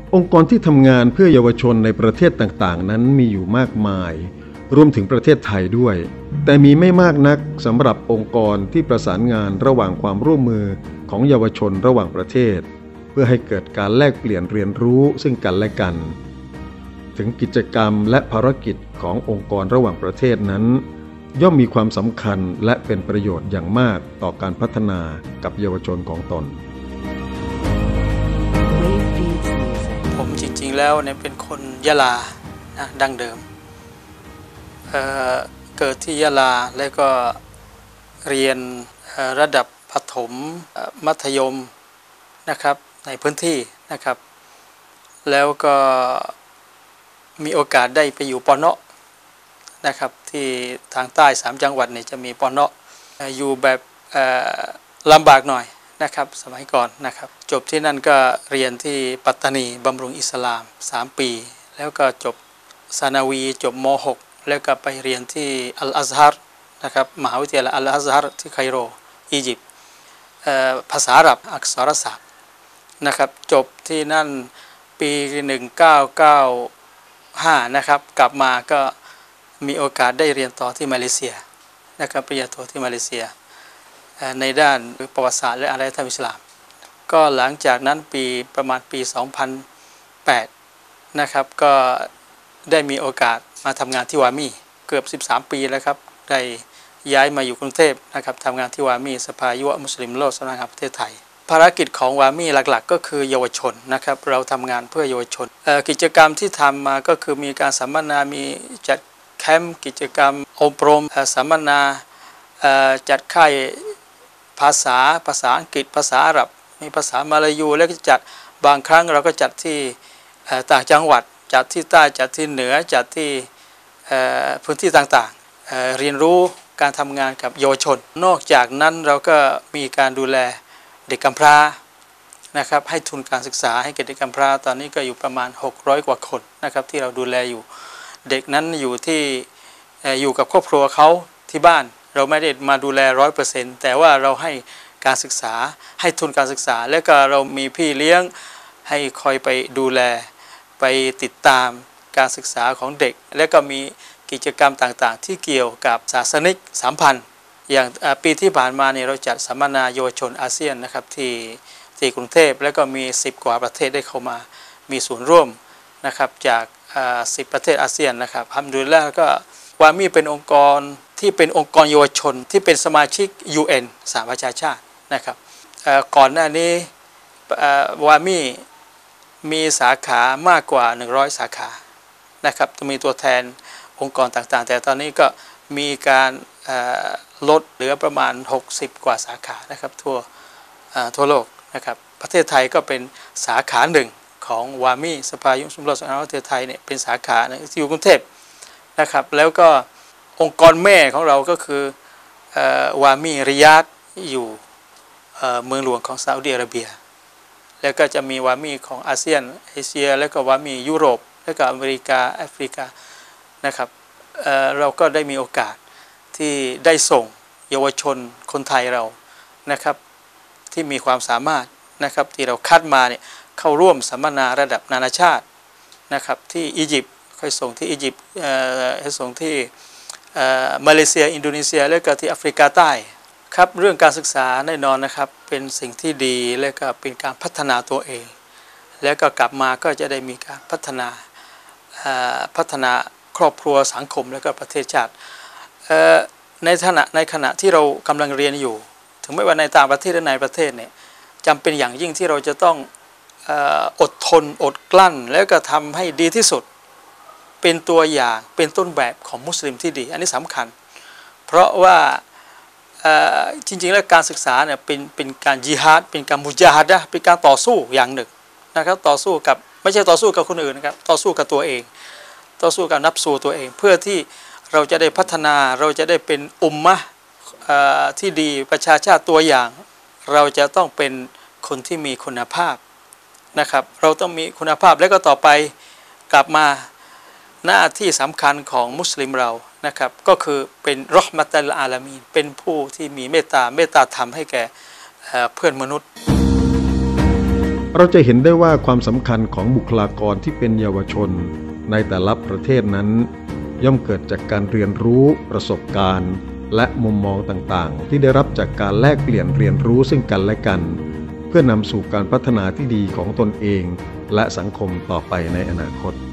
องค์กรที่ทำงานเพื่อเยาวชนในประเทศต่างๆนั้นมีอยู่มากมายรวมถึงประเทศไทยด้วยแต่มีไม่มากนักสำหรับองค์กรที่ประสานงานระหว่างความร่วมมือของเยาวชนระหว่างประเทศเพื่อให้เกิดการแลกเปลี่ยนเรียนรู้ซึ่งกันและกันถึงกิจกรรมและภารกิจขององค์กรระหว่างประเทศนั้นย่อมมีความสำคัญและเป็นประโยชน์อย่างมากต่อการพัฒนากับเยาวชนของตนผมจริงๆแล้วเนี่ยเป็นคนยะลานะดั้งเดิมเกิดที่ยะลาแล้วก็เรียนระดับประถมมัธยมนะครับในพื้นที่นะครับแล้วก็มีโอกาสได้ไปอยู่ปน.นะครับที่ทางใต้3จังหวัดเนี่ยจะมีปน.อยู่แบบลำบากหน่อยนะครับสมัยก่อนนะครับจบที่นั่นก็เรียนที่ปัตตานีบำรุงอิสลาม3ปีแล้วก็จบซานาวีจบม.6 แล้วก็ไปเรียนที่อัลอาซฮัรนะครับมหาวิทยาลัยอัลอาซฮัรที่ไคโรอียิปต์ภาษาอาหรับอักษรศาสตร์นะครับจบที่นั่นปี1995นะครับกลับมาก็มีโอกาสได้เรียนต่อที่มาเลเซียนะครับปริญญาโทที่มาเลเซียในด้านประวัติศาสตร์และอารยธรรมอิสลามก็หลังจากนั้นประมาณปี2008นะครับก็ได้มีโอกาสมาทำงานที่วามีเกือบ13ปีแล้วครับได้ย้ายมาอยู่กรุงเทพนะครับทำงานที่วามีสภายุวมุสลิมโลกสำนักงานประเทศไทยภารกิจของวามีหลักๆก็คือเยาวชนนะครับเราทำงานเพื่อเยาวชนกิจกรรมที่ทำมาก็คือมีการสัมมนามีจัดแคมป์กิจกรรมอบรมสัมมนาจัดค่ายภาษาอังกฤษภาษาอาหรับมีภาษามาลายูแล้วก็จัดบางครั้งเราก็จัดที่ต่างจังหวัดจัดที่ใต้จัดที่เหนือจัดที่พื้นที่ต่างๆเรียนรู้การทำงานกับเยาวชนนอกจากนั้นเราก็มีการดูแลเด็กกำพร้านะครับให้ทุนการศึกษาให้แก่เด็กกำพร้าตอนนี้ก็อยู่ประมาณ600กว่าคนนะครับที่เราดูแลอยู่เด็กนั้นอยู่กับครอบครัวเขาที่บ้านเราไม่ได้มาดูแล 100% แต่ว่าเราให้การศึกษาให้ทุนการศึกษาและก็เรามีพี่เลี้ยงให้คอยไปดูแลไปติดตามการศึกษาของเด็กและก็มีกิจกรรมต่างๆที่เกี่ยวกับศาสนิกสัมพันธ์อย่างปีที่ผ่านมาเนี่ยเราจัดสัมมนาเยาวชนอาเซียนนะครับที่กรุงเทพแล้วก็มี10กว่าประเทศได้เข้ามามีส่วนร่วมนะครับจาก10ประเทศอาเซียนนะครับอัลฮัมดุลิลละห์ก็วามีเป็นองค์กรที่เป็นองค์กรเยาวชนที่เป็นสมาชิก UN สหประชาชาตินะครับก่อนหน้านี้วามีสาขามากกว่า100สาขานะครับจะมีตัวแทนองค์กรต่างๆแต่ตอนนี้ก็มีการลดเหลือประมาณ60กว่าสาขานะครับทั่วโลกนะครับประเทศไทยก็เป็นสาขาหนึ่งของวามีสภายุวชนโลกสาธารณรัฐประเทศไทยเนี่ยเป็นสาขาที่อยู่กรุงเทพนะครับแล้วก็องค์กรแม่ของเราก็คือวามีริยาดอยู่เมืองหลวงของซาอุดิอาระเบียแล้วก็จะมีวามีของอาเซียนเอเชียแล้วก็วามียุโรปแล้วก็อเมริกาแอฟริกานะครับเราก็ได้มีโอกาสที่ได้ส่งเยาวชนคนไทยเรานะครับที่มีความสามารถนะครับที่เราคัดมาเนี่ยเข้าร่วมสัมมนาระดับนานาชาตินะครับที่อียิปต์ค่อยส่งที่อียิปต์ส่งที่มาเลเซียอินโดนีเซียแล้วก็ที่แอฟริกาใต้ครับเรื่องการศึกษาแน่นอนนะครับเป็นสิ่งที่ดีและก็เป็นการพัฒนาตัวเองแล้วก็กลับมาก็จะได้มีการพัฒนาครอบครัวสังคมและก็ประเทศชาติในขณะที่เรากำลังเรียนอยู่ถึงไม่ว่าในต่างประเทศหรือในประเทศเนี่ยจำเป็นอย่างยิ่งที่เราจะต้องอดทนอดกลั้นแล้วก็ทำให้ดีที่สุดเป็นตัวอย่างเป็นต้นแบบของมุสลิมที่ดีอันนี้สำคัญเพราะว่าจริงๆแล้วการศึกษาเนี่ยเป็นการญิฮาดเป็นการมุจาฮัดะห์เป็นการต่อสู้อย่างหนึ่งนะครับต่อสู้กับไม่ใช่ต่อสู้กับคนอื่นนะครับต่อสู้กับตัวเองต่อสู้กับนับสูตัวเองเพื่อที่เราจะได้พัฒนาเราจะได้เป็นอุมมะห์ที่ดีประชาชาติตัวอย่างเราจะต้องเป็นคนที่มีคุณภาพนะครับเราต้องมีคุณภาพแล้วก็ต่อไปกลับมาหน้าที่สำคัญของมุสลิมเรานะครับก็คือเป็นเราะห์มะตัลอาลามีนเป็นผู้ที่มีเมตตาธรรมให้แก่เพื่อนมนุษย์ปเราจะเห็นได้ว่าความสำคัญของบุคลากรที่เป็นเยาวชนในแต่ละประเทศนั้นย่อมเกิดจากการเรียนรู้ประสบการณ์และมุมมองต่างๆที่ได้รับจากการแลกเปลี่ยนเรียนรู้ซึ่งกันและกันเพื่อนำสู่การพัฒนาที่ดีของตนเองและสังคมต่อไปในอนาคต